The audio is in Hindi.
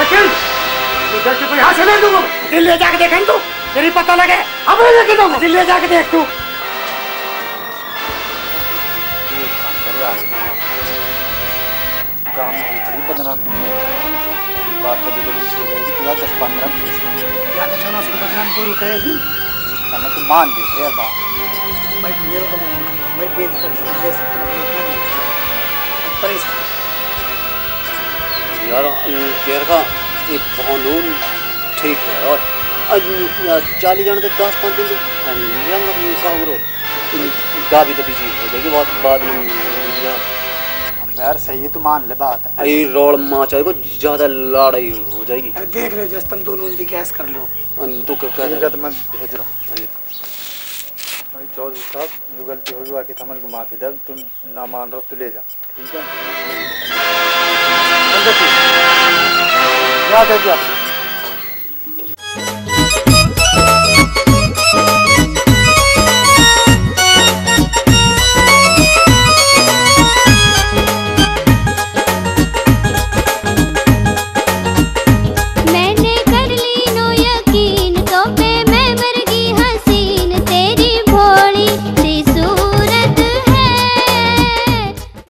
लेकिन इधर से कोई यहाँ से ले दूंगा। दिल्ली जाके देखें तू, तेरी पता लगे। अब लेके जाऊंगा, दिल्ली जाके देख तू। काम बड़ी बदनाम बात तो बिगड़ी से गई कि 10-15 क्या तो जाना उसको बदनाम करूँ कहेगी। मैं तो मान ली यार बात। मैं मेरे को मैं बेद कर जैसे परेशान यार केर का ये कानून ठीक है और 40 जन तो 10-5 दिन यंग का हो गा भी तो बिजी हो जाएगी बाद में यार सही है, तू मान ले बात है। ये रोड माचा को ज्यादा लड़ाई हो जाएगी। देख ले जैसे तुम दोनों भी कैस कर लो। तू क्या कर रहा? मैं भेज रहा हूँ भाई चौधरी साहब, जो गलती होगी बाकी थमन को माफी दे। तुम ना मान रहे हो तो ले जा, ठीक है? क्या